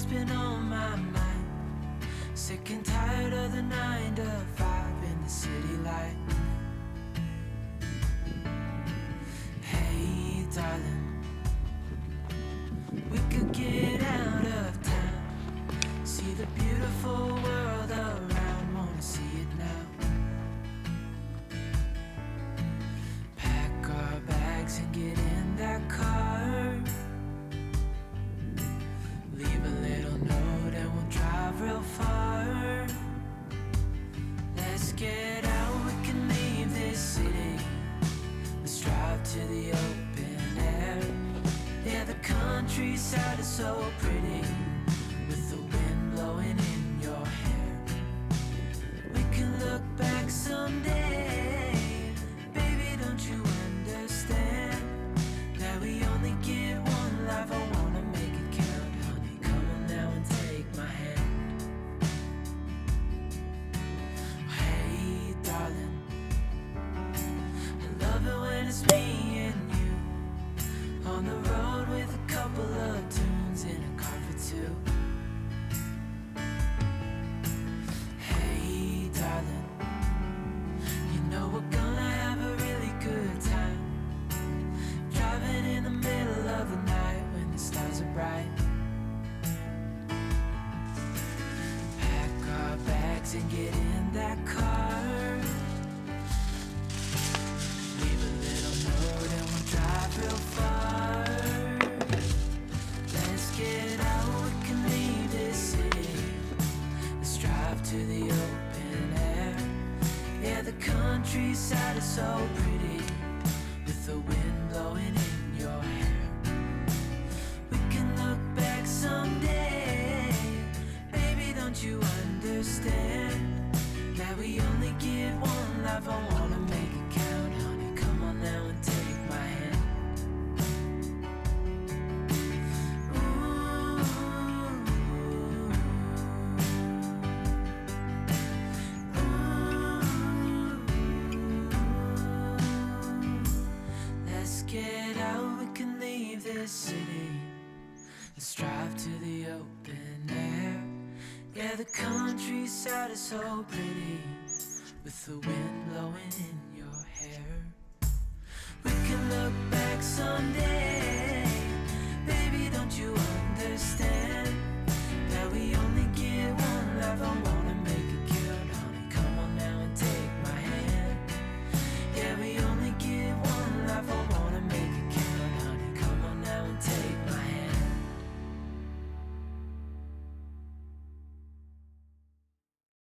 been on my mind. Sick and tired of the 9 to 5 in the city light. Hey darling, we could get out of town, see the beautiful world around, wanna see it now. Pack our bags and get in that car, leave a little note and we'll drive real far. Let's get out, we can leave this city, let's drive to the open air. Yeah, the countryside is so pretty, with the wind blowing in your hair. We can look back someday, baby, don't you understand that we only get one life? I wanna make it count, honey, come on now and take my hand. Hey darling, I love it when it's me and you on the road with a couple of tunes in a car for two. Hey darling, you know we're gonna have a really good time, driving in the middle of the night when the stars are bright. Pack our bags and get in that car, leave a little note and we'll drive real far. Let's get out, we can leave this city, let's drive to the open air. Yeah, the countryside is so pretty, with the wind blowing in your hair. We can look back someday, baby, don't you understand that we only get one life? I wanna make it count, honey, come on now and take my hand. Let's get out, we can leave this city, let's drive to the open air. Yeah, the countryside is so pretty, with the wind blowing in your hair. We can look back someday,